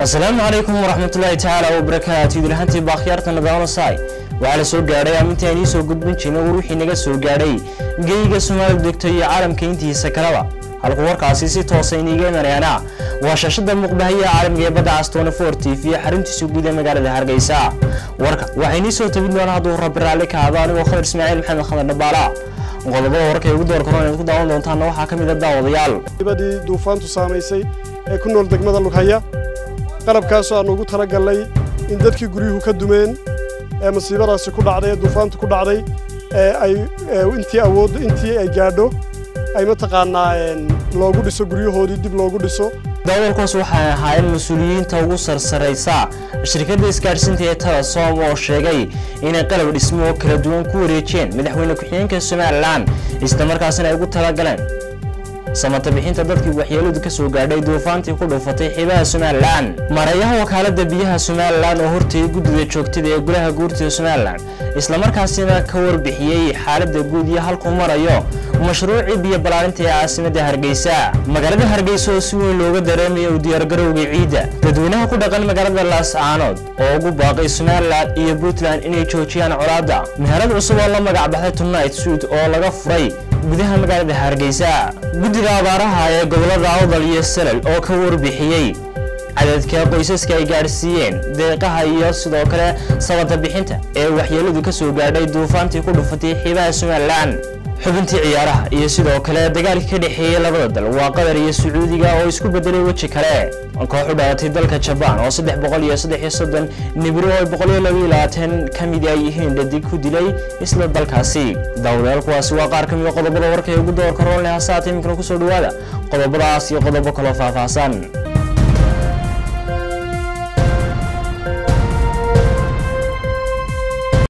السلام عليكم ورحمة الله تعالى وبركاته. دلهانتي باخيارتنا داونا ساي وعلى سوق غاري امنتي اني سو غدبنجينا وروخي نغا سو غاري geeyga Soomaaliya degtay caalamka intiisa kalaba halka warkaasi si toos ah iniga imanayna waa shashada muqbahiya caalamka badda Astona 4 TV xaruntiisa guud ee magaalada Hargeysa warka waxayni soo tabin doonaa haduu Rabbi raali ka ahaan oo Khadir Ismaaciil Maxamed Khadir Nabaala qodobada warka ugu door korona ku daawan doontaan waxa kamid ah daawadayaal dibadii duufaantu saameysay ee ku nool degmada Lughaya qalabkaas oo aan ugu talagalay in dadkii guriyuhu ka dumeen ee masiibadaasi ku dhacday duufaantu ku dhacday ay intii ay gaadho ay mataqaanaa loogu dhiso guryahoodii dib loogu dhiso dawalkaas waxa ahaayeen mas'uuliyiinta ugu sarsareysa shirkadda isgaarsiinta ee Telesom oo sheegay in qalab dhismo kala duwan ku wareejeen madaxweyne ku-xigeenka Soomaaliland isla markaasna ay ugu talagaleen samata bixinta dadkii waxyeeladu ka soo gaadhay duufaantii ku dhufatay xibaha Soomaaliland marayaha wakaalada biyaha Soomaaliland oo hortay guddiga joogtada ee golaha guurtida Soomaaliland isla markaasina ka warbixiyay xaaladda guud iyo halka uu marayo mashruuci biyo balaarinta ee caasimadda Hargeysa magaalada Hargeysa oo si weyn looga dareemayo u diyaar garowga ciida dadweynaha ku dhaqan magaalada Laascaanood oo ugu baaqay Soomaaliland iyo Puntland inay joojiyaan colaadda meherad cusub oo la magac baxay Tonight Suit oo laga furay gudaha magaalada Hargeysa guddiga abaaraha ee gobolada Awdal iyo Salal oo ka warbixiyay cadadka qoysaska ay gaarsiiyeen deeqaha iyo sidoo kale sabata bixinta ee waxyeeladu ka soo gaadhay duufaantii ku dhufatay xibaha Soomaaliland xubintii ciyaaraha iyo sidoo kale dagaalkii ka dhaxeeyay labada dal waa Qatar iyo Sacuudiga oo isku bedelay waji kale koox u dhalatay dalka Japan oo 333 nibiro 122 kamid ay yihiin dhadig ku dilay isla dalkaasi dawladalkaasi waa qaar kamid ah qodobada warka ee ugu door korona saacadii imkan ku soo dhawaada qodobadaas iyo qodobo kale faahfaahsan